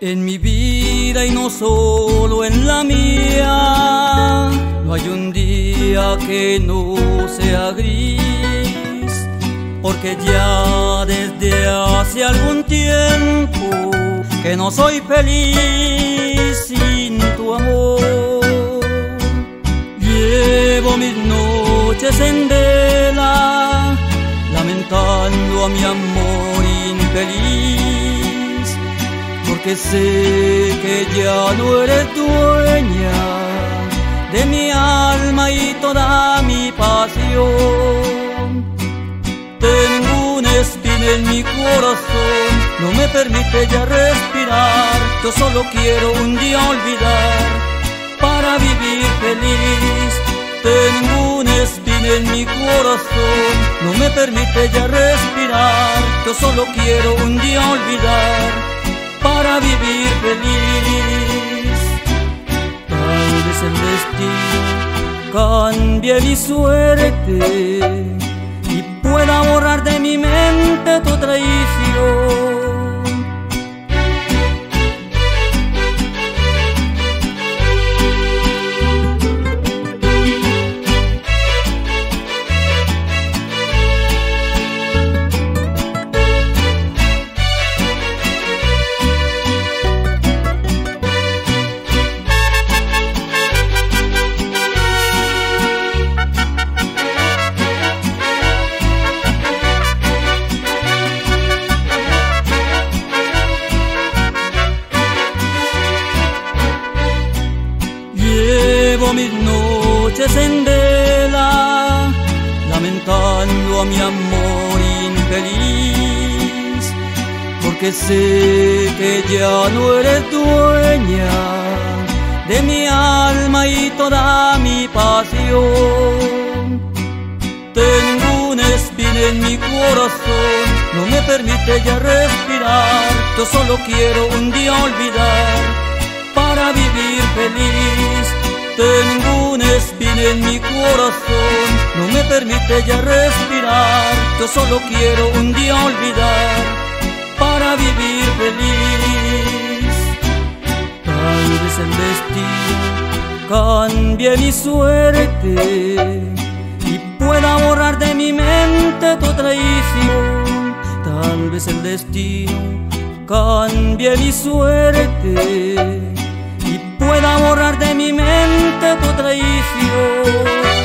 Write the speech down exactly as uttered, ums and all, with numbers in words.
En mi vida y no solo en la mía, no hay un día que no sea gris, porque ya desde hace algún tiempo que no soy feliz sin tu amor. Llevo mis noches en vela, lamentando a mi amor infeliz, porque sé que ya no eres dueña de mi alma y toda mi pasión. Tengo una espina en mi corazón, no me permite ya respirar. Yo solo quiero un día olvidar para vivir feliz. Tengo una espina en mi corazón, no me permite ya respirar. Yo solo quiero un día olvidar para vivir feliz. Tal vez el destino cambie mi suerte y pueda borrar de mi mente tu traición. Llevo mis noches en vela, lamentando a mi amor infeliz, porque sé que ya no eres dueña de mi alma y toda mi pasión. Tengo una espina en mi corazón, no me permite ya respirar. Yo solo quiero un día olvidar para vivir feliz. Tengo una espina en mi corazón, no me permite ya respirar. Yo solo quiero un día olvidar para vivir feliz. Tal vez el destino cambie mi suerte y pueda borrar de mi mente tu traición. Tal vez el destino cambie mi suerte y pueda borrar de mi mente tu traición.